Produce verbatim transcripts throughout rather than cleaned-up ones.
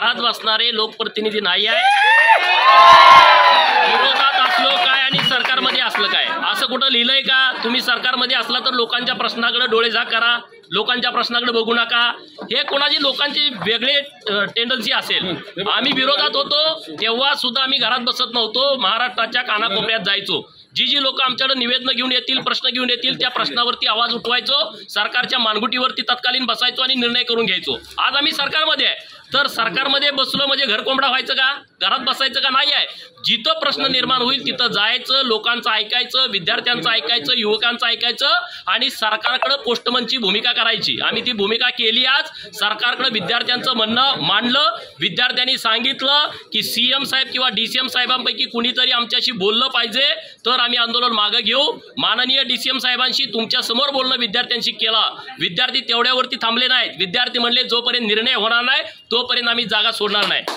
घरात बसणारे लोकप्रतिनिधी नाही आहे। विरोधात असलो काय आणि सरकारमध्ये असलं काय असं कुठं लिहिलंय का? तुम्ही सरकारमध्ये असला तर लोकांच्या प्रश्नाकडे डोळे झाक करा, लोकांच्या प्रश्नाकडे बघू नका। हे कोणाची लोकांची वेगळे टेंडन्सी असेल। आम्ही विरोधात होतो तेव्हा सुद्धा आम्ही घरात बसत नव्हतो, महाराष्ट्राच्या कानाकोपऱ्यात जायचो। जी जी लोक आमच्याकडे निवेदन घेऊन येतील, प्रश्न घेऊन येतील, त्या प्रश्नावरती आवाज उठवायचो, सरकारच्या मानगुटीवरती तत्कालीन बसायचो आणि निर्णय करून घ्यायचो। आज आम्ही सरकारमध्ये आहे तर सरकारमध्ये बसलो म्हणजे घर कोंबडा व्हायचं का? घरात बसायचं का? नाही आहे। जिथं प्रश्न निर्माण होईल तिथं जायचं, लोकांचं ऐकायचं, विद्यार्थ्यांचं ऐकायचं, युवकांचं ऐकायचं आणि सरकारकडे पोस्टमनची भूमिका करायची। आम्ही ती भूमिका केली। आज सरकारकडे विद्यार्थ्यांचं म्हणणं मांडलं। विद्यार्थ्यांनी सांगितलं की सीएम साहेब किंवा डीसीएम साहेबांपैकी कुणीतरी आमच्याशी बोललं पाहिजे तर आम्ही आंदोलन मागे घेऊ। माननीय डीसीएम साहेबांशी तुमच्या समोर बोलणं विद्यार्थ्यांशी केलं। विद्यार्थी तेवढ्यावरती थांबले नाहीत। विद्यार्थी म्हणले जोपर्यंत निर्णय होणार नाही तोपर्यंत आम्ही जागा सोडणार नाही।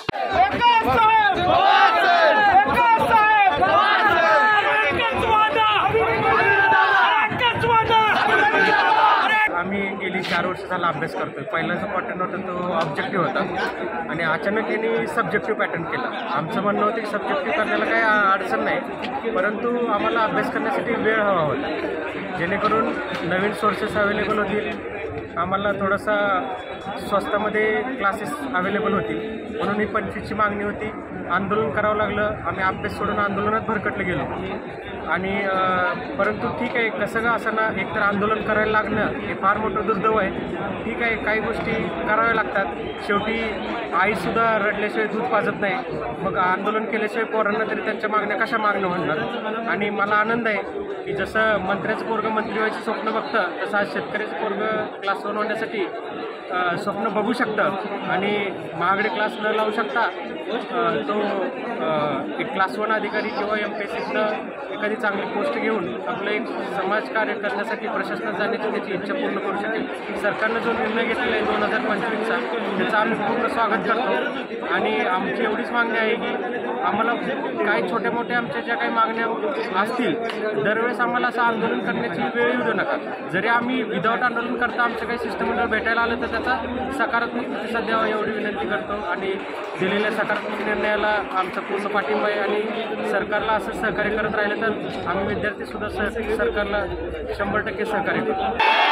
आम्ही गेली चार वर्ष झाला अभ्यास करतोय। पहिला जो पॅटर्न होता तो ऑब्जेक्टिव्ह होता आणि अचानक यांनी सब्जेक्टिव्ह पॅटर्न केला। आमचं म्हणणं होतं की सब्जेक्टिव्ह करण्याला काही अडचण नाही, परंतु आम्हाला अभ्यास करण्यासाठी वेळ हवा होता, जेणेकरून नवीन सोर्सेस अवेलेबल होतील, आम्हाला थोडासा स्वस्तामध्ये क्लासेस अवेलेबल होतील, म्हणून ही पंचवीसची मागणी होती। आंदोलन करावं लागलं, आम्ही अभ्यास सोडून आंदोलनात भरकटले गेलो आणि परंतु ठीक आहे, कसं का असं ना, एकतर आंदोलन करायला लागणं हे फार मोठं दुर्दैव आहे। ठीक आहे, काही गोष्टी कराव्या लागतात, शेवटी आईसुद्धा रडल्याशिवाय दूध पाजत नाही, मग आंदोलन केल्याशिवाय पोरांना तरी त्यांच्या मागण्या कशा मागणं म्हणणार। आणि मला आनंद आहे की जसं मंत्र्याचं पोरगं मंत्री व्हायचं स्वप्न बघतं तसं आज शेतकऱ्याचं पोरगं क्लास वन होण्यासाठी स्वप्न बघू शकतं आणि महागडे क्लास न लावू शकता तो एक क्लास वन अधिकारी किंवा एम पी एस सीतनं एखादी चांगली पोस्ट घेऊन आपलं एक समाजकार्य करण्यासाठी प्रशासनात जाण्याची त्याची इच्छा पूर्ण करू शकेल। सरकारनं जो निर्णय घेतलेला आहे दोन हजार पंचवीसचा त्याचं आम्ही पूर्ण स्वागत करतो आणि आमची एवढीच मागणी आहे की आम्हाला काही छोट्या मोठ्या आमच्या ज्या काही मागण्या असतील दरवेळेस आम्हाला असं आंदोलन करण्याची वेळ येऊ देऊ नका। जरी आम्ही विदाऊट आंदोलन करता आमच्या काही सिस्टमला भेटायला आलं तर त्याचा सकारात्मक प्रतिसाद द्यावा एवढी विनंती करतो आणि दिलेल्या सकारात्मक निर्णयाला आमचा पूर्ण पाठिंबा आहे आणि सरकारला असं सहकार्य करत राहिलं तर आम्ही विद्यार्थीसुद्धा सर सरकारला शंभर टक्के सहकार्य करतो।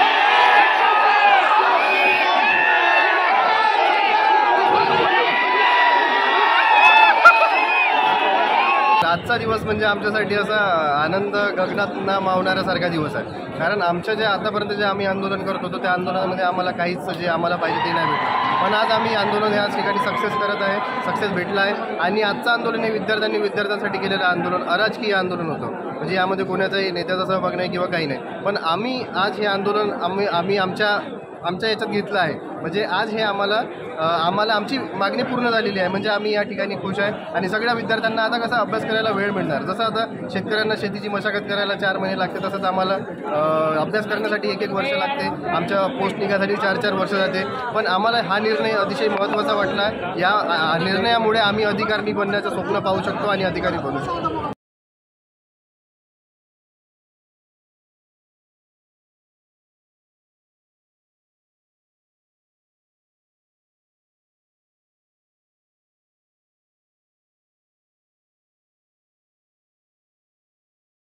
आजचा दिवस म्हणजे आमच्यासाठी असा आनंद गगनात न मावणाऱ्यासारखा दिवस आहे, कारण आमच्या जे आतापर्यंत जे आम्ही आंदोलन करत होतो त्या आंदोलनामध्ये आम्हाला काहीच जे आम्हाला पाहिजे ते नाही भेटलं, पण आज आम्ही आंदोलन ह्याच ठिकाणी सक्सेस करत आहे, सक्सेस भेटला आहे। आणि आजचं आंदोलन हे विद्यार्थ्यांनी विद्यार्थ्यांसाठी केलेलं आंदोलन अराजकीय आंदोलन होतं, म्हणजे यामध्ये कोणाचाही नेत्याचा सहभाग नाही किंवा काही नाही, पण आम्ही आज हे आंदोलन आम्ही आम्ही आमच्या आमच्या याच्यात घेतलं आहे, म्हणजे आज हे आम्हाला आम्हाला आमची मागणी पूर्ण झालेली आहे, म्हणजे आम्ही या ठिकाणी खुश आहे। आणि सगळ्या विद्यार्थ्यांना आता कसा अभ्यास करायला वेळ मिळणार, जसं आता शेतकऱ्यांना शेतीची मशागत करायला चार महिने लागते तसंच आम्हाला अभ्यास करण्यासाठी एक एक वर्ष लागते, आमच्या पोस्ट निघासाठी चार चार वर्ष जाते, पण आम्हाला हा निर्णय अतिशय महत्त्वाचा वाटला। या निर्णयामुळे आम्ही अधिकारी बनण्याचं स्वप्न पाहू शकतो आणि अधिकारी बनू शकतो।